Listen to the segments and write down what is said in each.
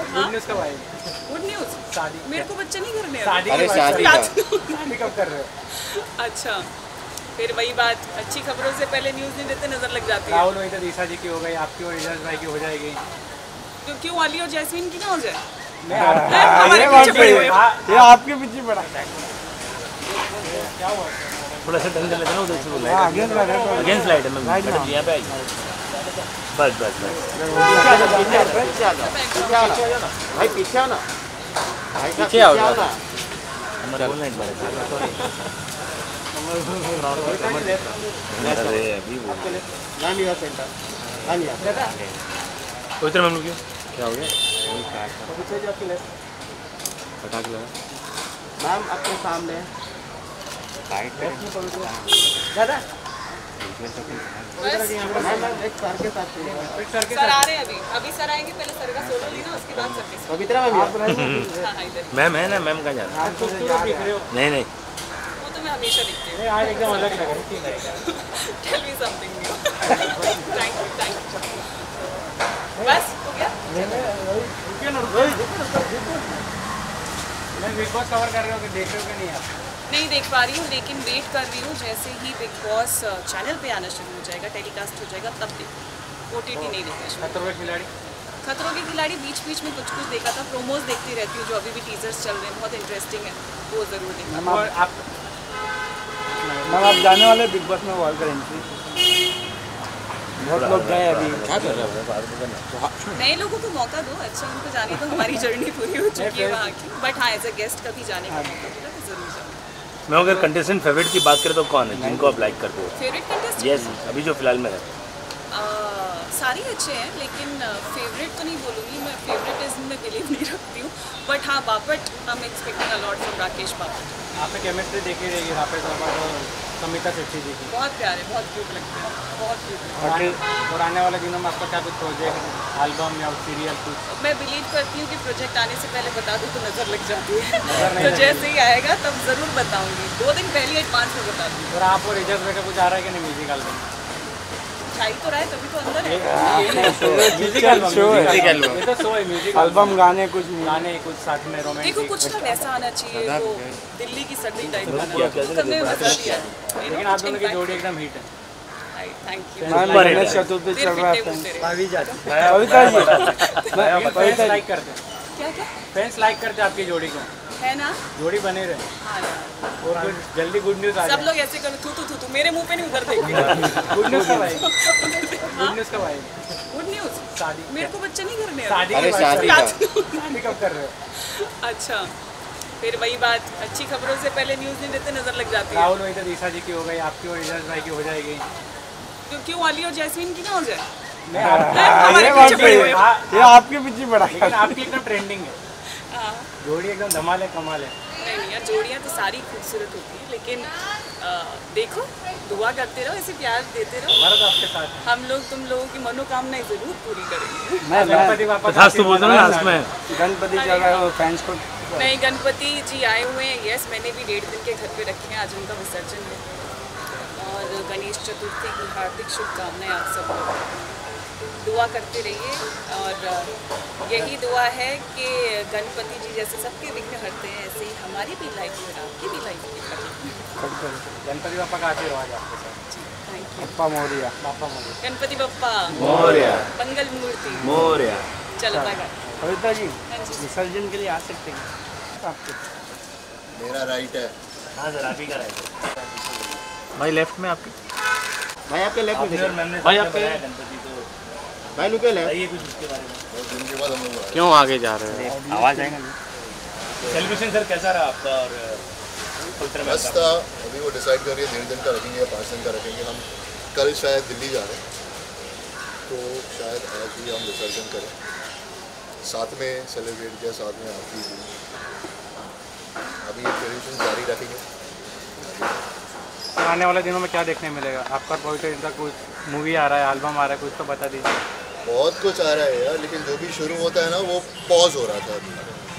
Good news कब आएगी? Good news, शादी मेरे को बच्चे नहीं करने शादी अरे की शादी बात का शादी कब कर रहे हो? अच्छा, फिर वही बात, अच्छी खबरों से पहले न्यूज़ नहीं देते, नजर लग जाती है। राहुल वही तो दिशा जी की हो गई, आपकी और रिजल्ट भाई की हो जाएगी। तो क्यों अली और जैस्मीन की ना हो जाए? हमारे ये पीछे बात पड़े हुए। ये आपके पीछे पड़ा क्या हुआ? थोड़ा सा टर्न कर लेते ना उधर से, वो अगेंस्ट लाइट है अगेंस्ट लाइट है, मैं Right now. यहाँ पे आई बस बस बस। पीछे आ जाओ भाई, पीछे आओ ना भाई, पीछे आओ ना। हमारे बोलना एक बार। अरे अभी वो ना लिया सेंटर, ना लिया। उधर हम लोग क्या हो गया? पटाख लगा मैम आपके सामने दादा मैम एक सर के साथ चलिए। सर आ रहे हैं अभी सर आएंगे, पहले सर का सोलो ली ना, उसके बाद सर के साथ। पवित्रा मैम हाँ हाँ, इधर मैम है ना, मैम कहाँ जा रहा आप तो दिख रहे हो। नहीं नहीं वो तो मैं हमेशा दिखती हूँ। नहीं, आज एकदम अलग लग रही है। Tell me something new. Thank you. बस हो गया। मैं बिग बॉस कवर कर रहे हो कि देख रहे हो कि नहीं आप? नहीं देख पा रही हूँ, लेकिन वेट कर रही हूँ, जैसे ही बिग बॉस चैनल पे आना शुरू हो जाएगा, टेलीकास्ट हो जाएगा, तब देखो। OTT नहीं देखना। खतरों के खिलाड़ी खतरों के खिलाड़ी बीच बीच में कुछ देखा था, प्रोमोज देखती रहती हूँ, जो अभी भी टीजर्स चल रहे हैं, बहुत इंटरेस्टिंग है, वो ज़रूर देखा। और आप मैम आप जाने वाले बिग बॉस में वर्ल्ड का एंट्री बहुत लोग गए अभी। क्या कर रहे हो? नए लोगों को मौका दो, अच्छा उनको जाने दो, हमारी जर्नी पूरी हो चुकी है वहाँ की। बट हाँ, एज अ गेस्ट कभी जाने का मौका मिला तो ज़रूर जाऊँ। मैं अगर कंटेस्टेंट फेवरेट की बात करें तो कौन है जिनको आप लाइक करते हो? फेवरेट कंटेस्टेंट यस, अभी जो फिलहाल में है। सारे अच्छे हैं, लेकिन फेवरेट तो नहीं बोलूँगी मैं, फेवरेटिज्म में बिलीव नहीं रखती हूँ। बट हाँ, Bapat I am expecting a lot from Rakesh Bapat. आपने केमिस्ट्री देखी रहेगी राकेश बापट और समिता सेठी जी की। बहुत प्यारे, बहुत क्यूट लगते हैं, बहुत क्यूट। और आने वाले दिनों में आपका क्या कुछ प्रोजेक्ट, एल्बम या सीरियल कुछ? मैं बिलीव करती हूँ कि प्रोजेक्ट आने से पहले बता दूँ तो नज़र लग जाती है। तो जैसे ही आएगा तब ज़रूर बताऊँगी, 2 दिन पहले एडवांस में बता दूँगी। और आप और रिजल्ट का कुछ आ रहा है कि नहीं म्यूजिक एल्बम? छाई तो रहा है तभी तो अंदर है। म्यूजिक शो है। ये तो शो है, म्यूजिक एल्बम गाने कुछ गाने कुछ साथ में देखो रोमांटिक। कुछ ना वैसा आना चाहिए, वो दिल्ली की सर्दी टाइप का ना, करने में मजा दिया है। लेकिन आप दोनों की जोड़ी एकदम हिट है। Thank you. Ma'am Ganesh Chaturthi चल रहा है। क्या कविता जी फैंस लाइक करते हैं, क्या फैंस लाइक करते हैं आपकी जोड़ी को, है ना? जोड़ी बने रहे। हाँ यार। और कुछ जल्दी गुड न्यूज़ आ सब जाए। लोग ऐसे करो, थू थू थू थू, मेरे मुंह पे नहीं, उधर देख। गुड न्यूज़ कब आएगी? गुड न्यूज़ कब आएगी? गुड न्यूज़, शादी मेरे को बच्चे नहीं करने हैं। शादी अरे की शादी बात का शादी कब कर रहे हो? अच्छा, फिर वही बात, अच्छी खबरों से पहले न्यूज़ नहीं देते, नजर लग जाती है। राहुल वही तो दिशा जी की हो गई, आपकी और रिजल्ट भाई की हो जाएगी। तो क्यों अली और जैस्मीन की ना हो जाए? नहीं, हमारे ये पीछे पड़े हुए हैं। ये आपके पीछे पड़ा लेकिन आपकी एकदम ट्रेंडिंग है, हाँ। जोड़ी एकदम धमाल है, कमाल है। नहीं यार, जोड़ियाँ तो सारी खूबसूरत होती है, लेकिन देखो, दुआ करते रहो, ऐसे प्यार देते रहो। हमारा तो आपके साथ है। हम लोग तुम लोगों की मनोकामनाएं जरूर पूरी करेंगे। गणपति बापा तथास्तु तो बोलते ना लास्ट में। गणपति चल रहा है वो फैंस को। नहीं, गणपति जी आए हुए हैं, यस, मैंने भी 1.5 दिन के घर पे रखे हैं, आज उनका विसर्जन है। और गणेश चतुर्थी की हार्दिक शुभकामनाएं आप सब लोग, दुआ करते रहिए। और यही दुआ है कि गणपति जी जैसे सबके विघ्न हरते हैं, ऐसे ही हमारी भी लाइफ में, आपकी भी लाइफ में हरे। गणपति बापा का आशीर्वाद है आपके साथ। Thank you. पप्पा मोरिया। बापा मोदी। गणपति बप्पा मोरया मंगल मूर्ति। मोरया। चलो बाय बाय। कविता जी हाँ जी। विसर्जन के लिए आ सकते हैं आपके? मेरा राइट है हाँ सर, आप ही का राइट है भाई। लेफ्ट में आपके भाई, आपके लेफ्ट में देखिए। भाई आपके गणपति तो भाई लुके लेफ्ट। बताइए कुछ उसके बारे में। बहुत दिन के बाद हम लोग क्यों आगे जा रहे हो? आवाज आएगा। सेलिब्रेशन सर कैसा रहा आपका? और पवित्र में बस आपका? था, अभी वो डिसाइड कर रही है 1.5 दिन का रखेंगे या 5 दिन का रखेंगे। हम कल शायद दिल्ली जा रहे हैं, तो शायद आज ही हम विसर्जन करें, साथ में सेलिब्रेट किया, साथ में आरती हुई। अभी ये ट्रेडिशन जारी रखेंगे। तो आने वाले दिनों में क्या देखने मिलेगा आपका? पवित्र का कुछ मूवी आ रहा है, एल्बम आ रहा है, कुछ तो बता दीजिए। बहुत कुछ आ रहा है यार, लेकिन जो भी शुरू होता है ना वो पॉज हो रहा था अभी,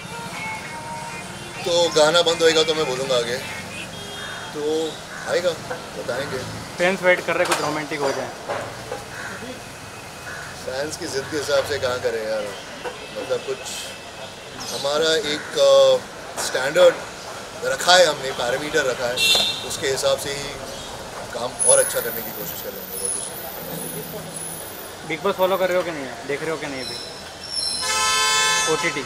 तो गाना बंद होएगा तो मैं बोलूँगा आगे, तो आएगा बताएंगे। फैंस वेट कर रहे कुछ रोमांटिक हो जाए। फैंस की ज़िद के हिसाब से कहाँ करें यार, मतलब कुछ हमारा एक स्टैंडर्ड रखा है, हमने पैरामीटर रखा है, उसके हिसाब से ही काम और अच्छा करने की कोशिश कर रहे हैं। बिग बॉस फॉलो कर रहे हो कि नहीं है, देख रहे हो कि नहीं अभी OTT?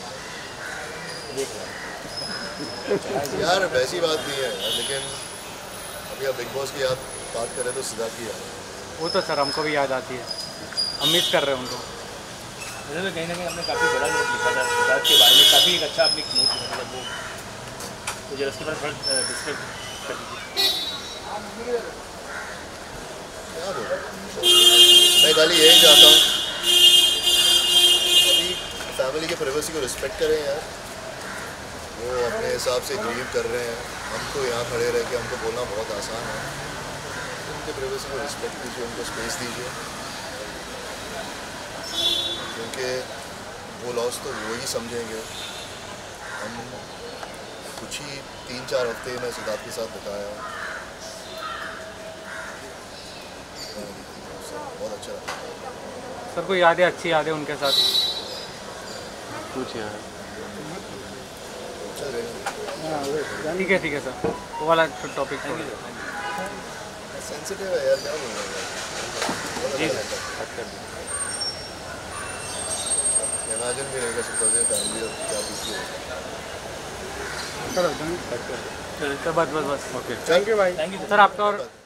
यार वैसी बात नहीं है यार, लेकिन अभी आप बिग बॉस की बात करें तो सिद्धार्थ की याद है। वो तो सर हमको भी याद आती है, हम मिस कर रहे हैं उनको। वैसे तो कहीं ना कहीं आपने काफ़ी बड़ा नोट लिखा था सिद्धार्थ के बारे में, काफ़ी एक अच्छा आपने नोट लिखा था वो, तो जरा उसके बारे में थोड़ा डिस्क्राइब कर दीजिए। क्या बोलूं, मैं खाली यही चाहता हूँ अभी फैमिली के प्राइवेसी को रिस्पेक्ट करें यार। वो अपने हिसाब से ग्रीव कर रहे हैं, हमको यहाँ खड़े रह के हमको बोलना बहुत आसान है। उनके प्राइवेसी को रिस्पेक्ट दीजिए, उनको स्पेस दीजिए, क्योंकि वो लॉस तो वो ही समझेंगे। हम कुछ ही 3-4 हफ्ते मैं सिद्धार्थ के साथ बिताया हूँ, बहुत अच्छा लगा। सर कोई यादें, अच्छी यादें उनके साथ कुछ यहाँ चल रहे हैं। ठीक है सर, वो वाला टॉपिक सेंसिटिव है यार, क्या बोलूँ इमेजिन भी नहीं कर सकता था फैमिली और क्या बीती है। बस ओके, थैंक यू भाई। थैंक यू सर आपका और